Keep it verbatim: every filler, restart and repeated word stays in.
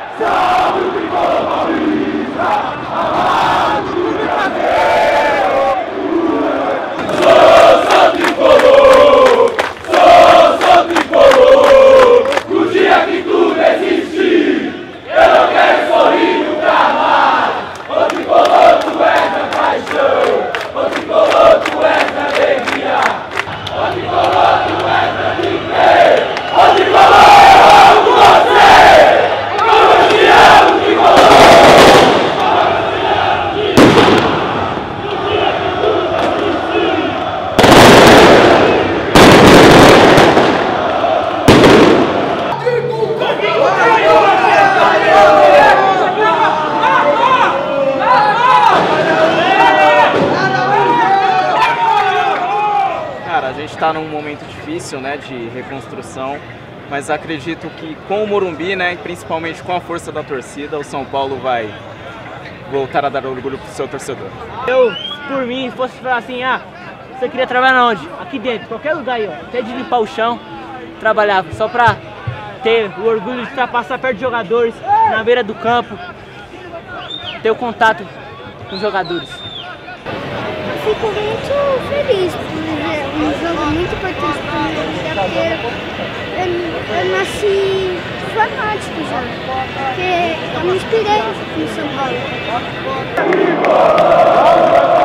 A gente está num momento difícil, né, de reconstrução, mas acredito que com o Morumbi, né, principalmente com a força da torcida, o São Paulo vai voltar a dar orgulho pro seu torcedor. Eu, por mim, fosse falar assim, ah, você queria trabalhar onde? Aqui dentro, qualquer lugar aí, ó, até de limpar o chão, trabalhava, só pra ter o orgulho de estar passar perto de jogadores, na beira do campo, ter o contato com os jogadores. Eu fico muito feliz por um jogo muito importante para a minha vida, porque eu, eu nasci fanático já, porque eu me inspirei no São Paulo.